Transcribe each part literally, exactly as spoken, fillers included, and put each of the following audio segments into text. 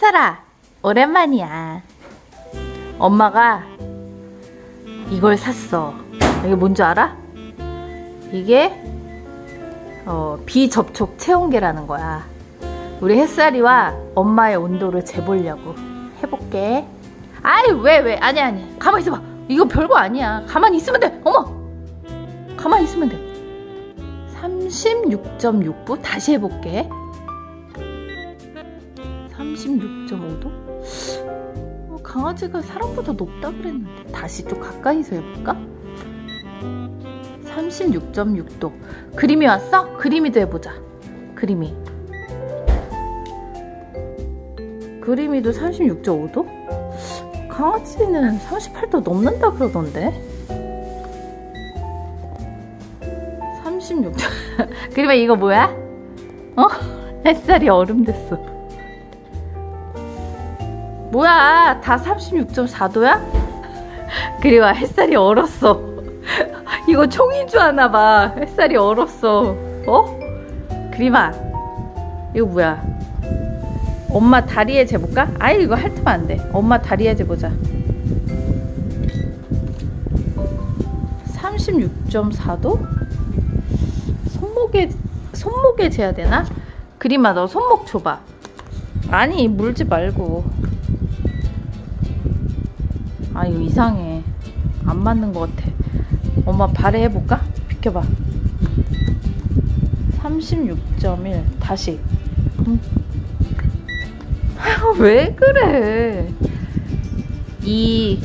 햇살아, 오랜만이야. 엄마가 이걸 샀어. 이게 뭔지 알아? 이게 어, 비접촉 체온계라는 거야. 우리 햇살이와 엄마의 온도를 재보려고. 해볼게. 아이, 왜 왜 아니 아니 가만히 있어봐. 이거 별거 아니야. 가만히 있으면 돼. 어머, 가만히 있으면 돼. 삼십육 점 육 도 다시 해볼게. 삼십육 점 오 도? 어, 강아지가 사람보다 높다 그랬는데. 다시 좀 가까이서 해볼까? 삼십육 점 육 도. 그림이 왔어? 그림이도 해보자. 그림이. 그림이도 삼십육 점 오 도? 강아지는 삼십팔 도 넘는다 그러던데. 삼십육 도. 그림아, 이거 뭐야? 어? 햇살이 얼음 됐어. 뭐야, 다 삼십육 점 사 도야? 그림아, 햇살이 얼었어. 이거 총인 줄 아나봐. 햇살이 얼었어. 어? 그림아, 이거 뭐야? 엄마 다리에 재볼까? 아이, 이거 핥으면 안 돼. 엄마 다리에 재보자. 삼십육 점 사 도? 손목에, 손목에 재야 되나? 그림아, 너 손목 줘봐. 아니, 물지 말고. 아, 이거 이상해. 안 맞는 것 같아. 엄마 발에 해볼까? 비켜봐. 삼십육 점 일. 다시. 음. 왜 그래? 이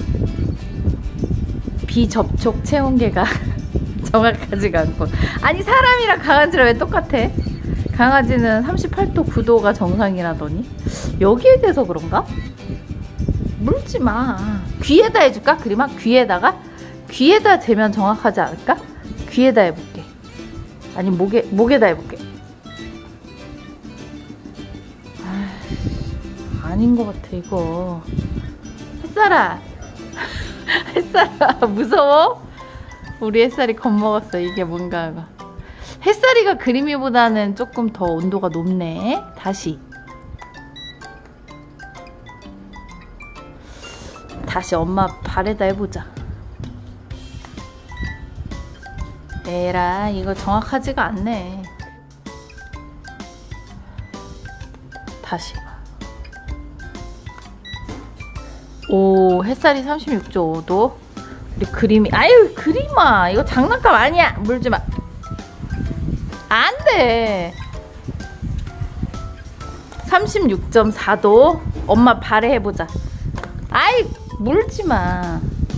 비접촉 체온계가 정확하지가 않고. 아니, 사람이랑 강아지랑 왜 똑같아? 강아지는 삼십팔 도 구 도가 정상이라더니. 여기에 대해서 그런가? 물지마. 귀에다 해줄까? 그림아, 귀에다가? 귀에다 재면 정확하지 않을까? 귀에다 해볼게. 아니, 목에, 목에다 해볼게. 아닌 것 같아, 이거. 햇살아, 햇살아, 무서워? 우리 햇살이 겁먹었어. 이게 뭔가 하고. 햇살이가 그림이보다는 조금 더 온도가 높네. 다시 다시 엄마 발에다 해보자. 에라, 이거 정확하지가 않네. 다시. 오, 햇살이 삼십육 점 오 도. 우리 그림이, 아유, 그림아, 이거 장난감 아니야. 물지마. 안 돼. 삼십육 점 사 도. 엄마 발에 해보자. 아이, 물지마.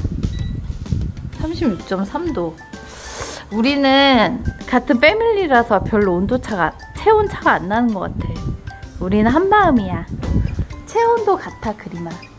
삼십육 점 삼 도. 우리는 같은 패밀리라서 별로 온도차가, 체온차가 안 나는 것 같아. 우리는 한마음이야. 체온도 같아, 그림아.